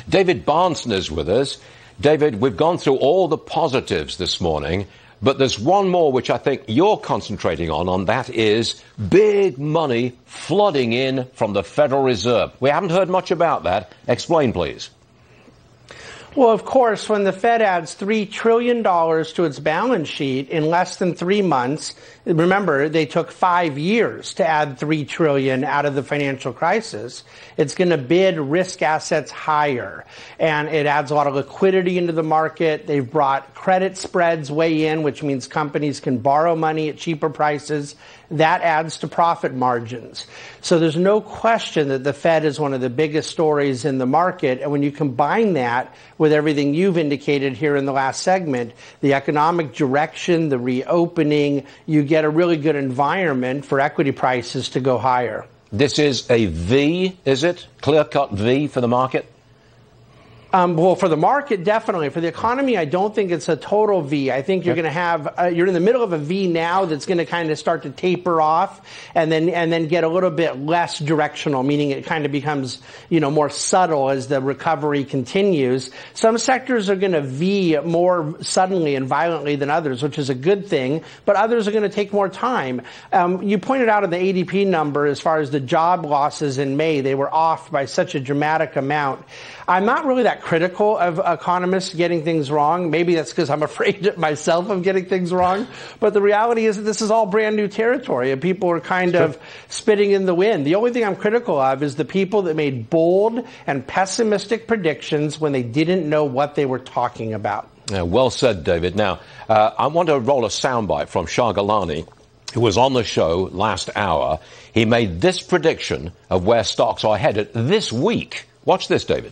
David Bahnsen is with us. David, we've gone through all the positives this morning, but there's one more which I think you're concentrating on, that is big money flooding in from the Federal Reserve. We haven't heard much about that. Explain, please. Well, of course, when the Fed adds $3 trillion to its balance sheet in less than 3 months, remember, they took 5 years to add $3 trillion out of the financial crisis, it's going to bid risk assets higher. And it adds a lot of liquidity into the market. They've brought credit spreads way in, which means companies can borrow money at cheaper prices. That adds to profit margins. So there's no question that the Fed is one of the biggest stories in the market. And when you combine that with everything you've indicated here in the last segment, the economic direction, the reopening, you get a really good environment for equity prices to go higher. This is a V, is it? Clear-cut V for the market? Well, for the market, definitely. For the economy, I don't think it's a total V. I think you're going to have, you're in the middle of a V now that's going to kind of start to taper off and then get a little bit less directional, meaning it kind of becomes, more subtle as the recovery continues. Some sectors are going to V more suddenly and violently than others, which is a good thing, but others are going to take more time. You pointed out in the ADP number, as far as the job losses in May, they were off by such a dramatic amount. I'm not really that critical of economists getting things wrong. Maybe that's because I'm afraid myself of getting things wrong. But the reality is that this is all brand new territory, and people are kind of spitting in the wind. The only thing I'm critical of is the people that made bold and pessimistic predictions when they didn't know what they were talking about. Yeah, well said, David. Now, I want to roll a soundbite from Shah Gilani, who was on the show last hour. He made this prediction of where stocks are headed this week. Watch this, David.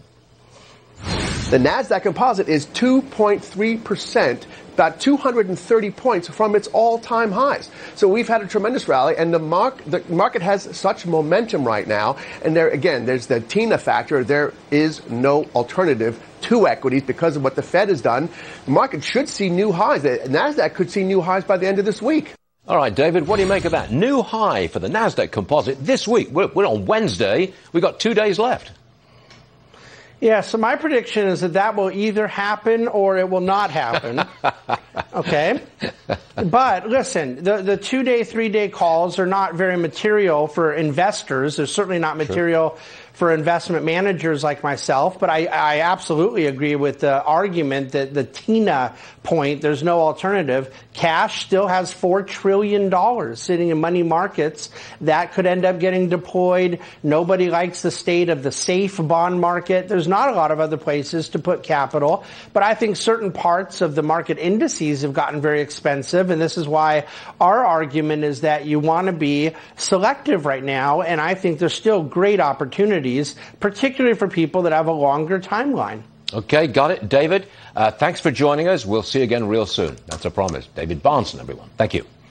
The NASDAQ composite is 2.3%, about 230 points from its all-time highs. So we've had a tremendous rally, and the market has such momentum right now. And there, again, there's the TINA factor. There is no alternative to equities because of what the Fed has done. The market should see new highs. The NASDAQ could see new highs by the end of this week. All right, David, what do you make of that? New high for the NASDAQ composite this week. We're on Wednesday. We've got 2 days left. Yeah, so my prediction is that will either happen or it will not happen. Okay? But listen, the 2-day, 3-day calls are not very material for investors. They're certainly not material for investment managers like myself, but I absolutely agree with the argument that the TINA point, there's no alternative. Cash still has $4 trillion sitting in money markets that could end up getting deployed. Nobody likes the state of the safe bond market. There's not a lot of other places to put capital, but I think certain parts of the market indices have gotten very expensive, and this is why our argument is that you want to be selective right now, and I think there's still great opportunities, particularly for people that have a longer timeline. Okay, got it. David, thanks for joining us. We'll see you again real soon. That's a promise. David Bahnsen, everyone. Thank you.